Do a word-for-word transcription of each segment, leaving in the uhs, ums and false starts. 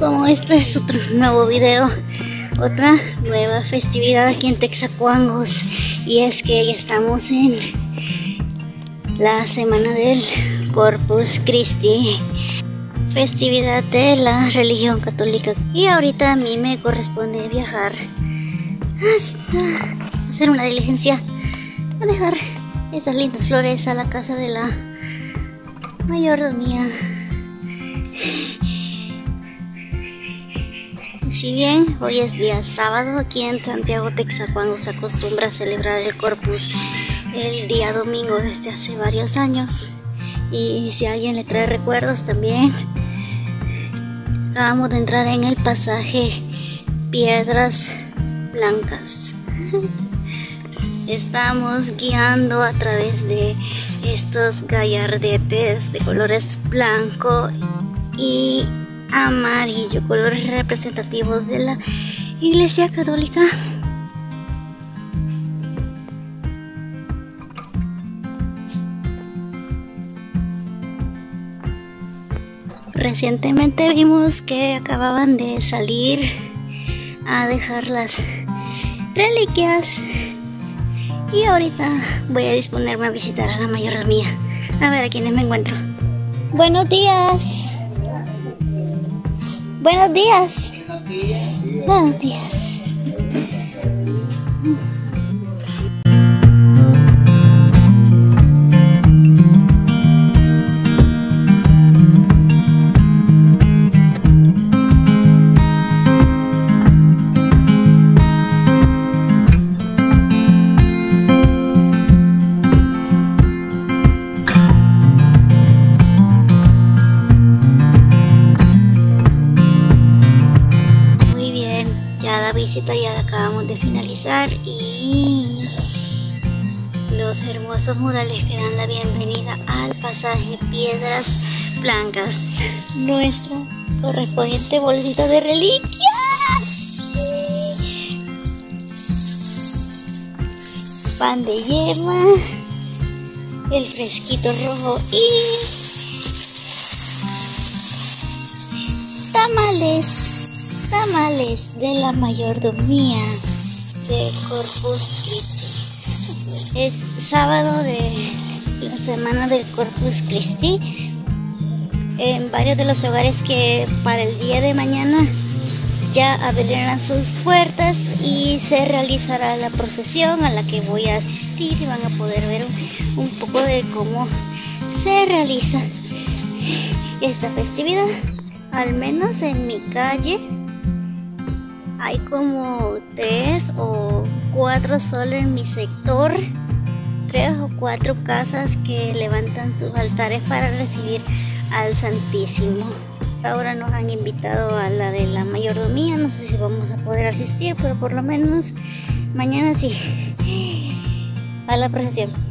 Como este es otro nuevo video, otra nueva festividad aquí en Texacuangos, y es que ya estamos en la semana del Corpus Christi, festividad de la religión católica, y ahorita a mí me corresponde viajar hasta hacer una diligencia a dejar estas lindas flores a la casa de la mayordomía. Si bien hoy es día sábado, aquí en Santiago, Texacuangos, se acostumbra a celebrar el Corpus el día domingo desde hace varios años. Y si a alguien le trae recuerdos también, acabamos de entrar en el pasaje Piedras Blancas. Estamos guiando a través de estos gallardetes de colores blanco y amarillo, colores representativos de la Iglesia Católica. Recientemente vimos que acababan de salir a dejar las reliquias y ahorita voy a disponerme a visitar a la mayordomía, a ver a quiénes me encuentro. Buenos días. Buenos días. Buenos días. Buenos días. Visita ya la acabamos de finalizar y los hermosos murales que dan la bienvenida al pasaje Piedras Blancas, nuestra correspondiente bolsita de reliquias, pan de yema, el fresquito rojo y tamales tamales de la mayordomía del Corpus Christi. Es sábado de la semana del Corpus Christi. En varios de los hogares que para el día de mañana ya abrirán sus puertas y se realizará la procesión a la que voy a asistir, y van a poder ver un, un poco de cómo se realiza esta festividad. Al menos en mi calle hay como tres o cuatro solo en mi sector, tres o cuatro casas que levantan sus altares para recibir al Santísimo. Ahora nos han invitado a la de la mayordomía, no sé si vamos a poder asistir, pero por lo menos mañana sí, a la procesión.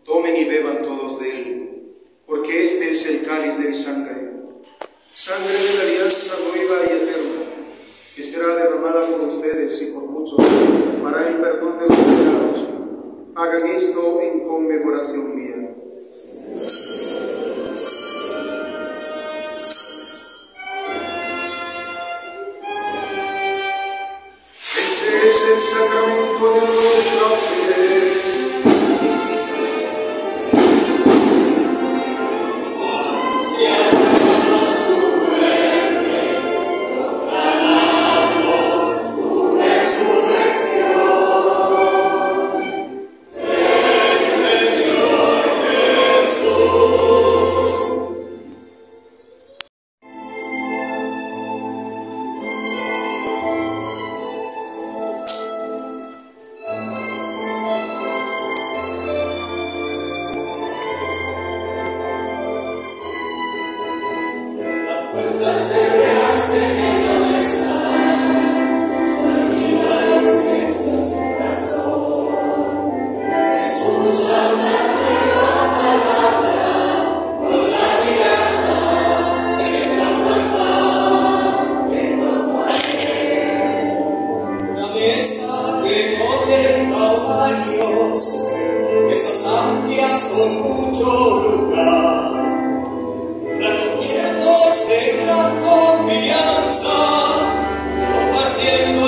Tomen y beban todos de él, porque este es el cáliz de mi sangre, sangre de la alianza nueva y eterna, que será derramada por ustedes y por muchos para el perdón de los pecados. Hagan esto en conmemoración mía. Este es el sacramento de nuestra fe. Esas amplias con mucho lugar, platiendo de gran confianza, compartiendo